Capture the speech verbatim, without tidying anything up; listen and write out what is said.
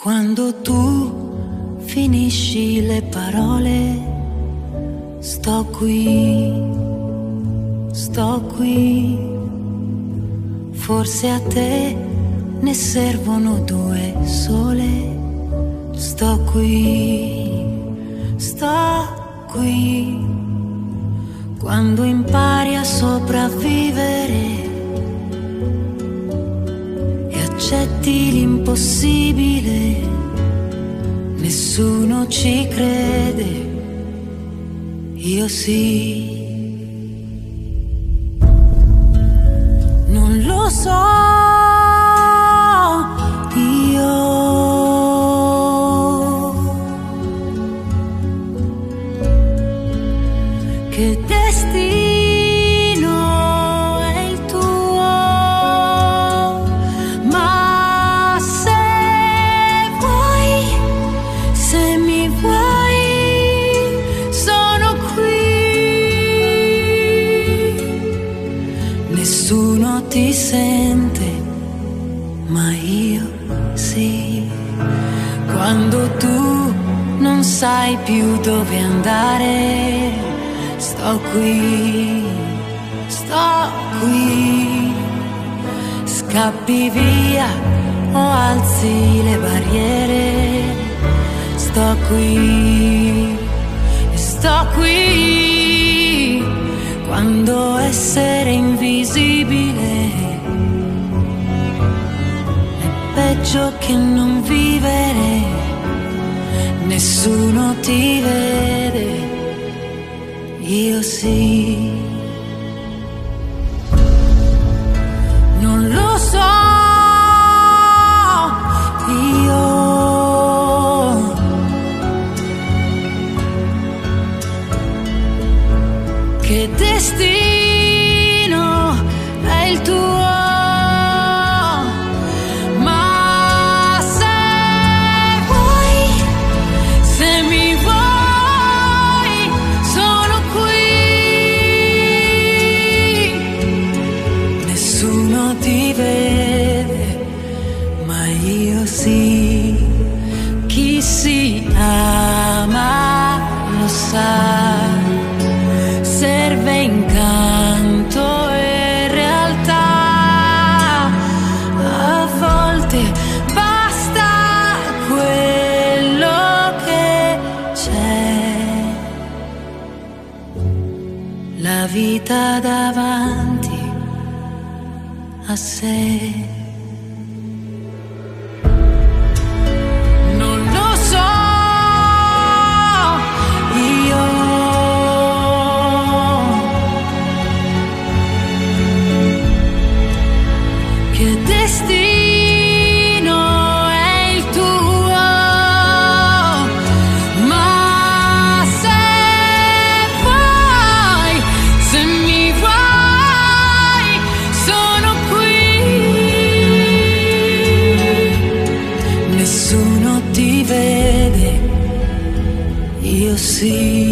Quando tu finisci le parole, sto qui, sto qui. Forse a te ne servono due sole. Sto qui, sto qui. Quando impari a sopravvivere e accetti l'impossibile, nessuno ci crede, io sì. Non lo so, io che destino è il tuo, ma se vuoi, se mi vuoi, sono qui. Nessuno ti sente, ma io sì. Quando tu non sai più dove andare, sto qui, sto qui. Scappi via o alzi le barriere, sto qui, sto qui. Quando essere invisibile è peggio che non vivere, nessuno ti vede, io sì. Non lo so, io che destino è il tuo, ma se vuoi, se mi vuoi, sono qui. Nessuno ti vede, ma io sì. Chi si ama lo sa, serve incanto e realtà. A volte basta quello che c'è, la vita davanti a sé. Non lo so, io che destino è il tuo, ma se vuoi, se mi vuoi, sono qui. Nessuno ti vede, io sì.